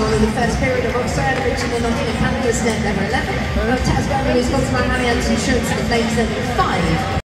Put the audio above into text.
on in the first period of Oxford, Richmond on in Canada's net number 11. Tasman is sponsored by Allianz Insurance, the Flames 5.